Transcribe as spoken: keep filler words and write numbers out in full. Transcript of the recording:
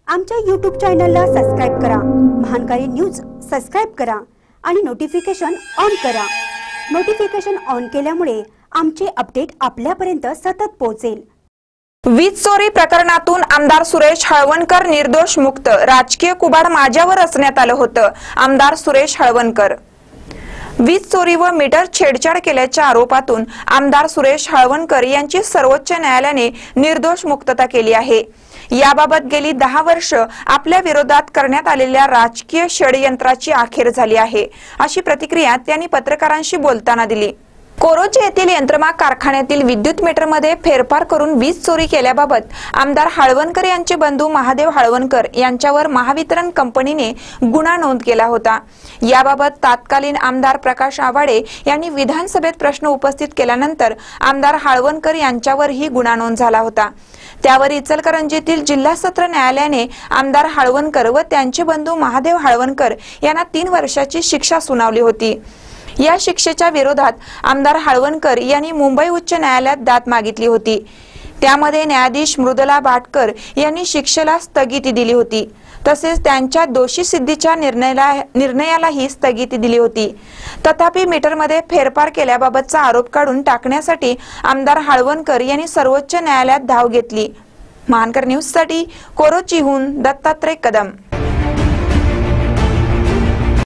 आमच्या यूट्यूब चॅनलला सबस्क्राइब करा, महानकारी न्यूज सबस्क्राइब करा आणि नोटिफिकेशन ऑन करा। नोटिफिकेशन ऑन केल्यामुळे आमचे अपडेट आपल्यापर्यंत सतत पोहोचेल। वीज चोरी प्रकरणातून आमदार सुरेश हळवणकर निर्दोष मुक्त, राजकीय कुबाड माझ्यावर असण्यात आलं होतं। आमदार सुरेश हळवणकर वीज चोरी व मीटर छेडछाड केल्याच्या आरोपातून आमदार सुरेश हळवणकर यांची सर्वोच्च न्यायालयाने निर्दोष मुक्तता केली आहे। याबाबत गेली दहा वर्ष आपल्या विरोधात करण्यात आलेल्या राजकीय षडयंत्राची अखेर झाली आहे, अशी प्रतिक्रिया त्यांनी पत्रकारांशी बोलताना दिली। कोरोची येथील यंत्रमाग कारखान्यातील विद्युत मीटरमध्ये फेरफार करून वीज चोरी केल्याबाबत आमदार हळवणकर यांचे बंधू महादेव हळवणकर यांच्यावर महावितरण कंपनीने गुन्हा नोंद केला होता। याबाबत तत्कालीन आमदार प्रकाश आवाडे यांनी विधानसभेत प्रश्न उपस्थित केल्यानंतर आमदार हळवणकर यांच्यावरही गुन्हा नोंद झाला होता। त्यावर इचलकरंजीतील जिल्हा सत्र न्यायालयाने आमदार हळवणकर व त्यांचे बंधू महादेव हळवणकर यांना तीन वर्षाची शिक्षा सुनावली होती। या शिक्षेच्या विरोधात आमदार हळवणकर यांनी मुंबई उच्च न्यायालयात दाद मागितली होती। त्यामध्ये न्यायाधीश मृदुला भाटकर यांनी शिक्षेला स्थगिती दिली होती, तसेच त्यांच्या दोषी सिद्धीच्या निर्णयाला निर्णयालाही स्थगिती दिली होती। तथापि मीटरमध्ये फेरफार केल्याबाबतचा आरोप काढून टाकण्यासाठी आमदार हळवणकर यांनी सर्वोच्च न्यायालयात धाव घेतली। महानकर न्यूजसाठी कोरोचीहून दत्तात्रय कदम।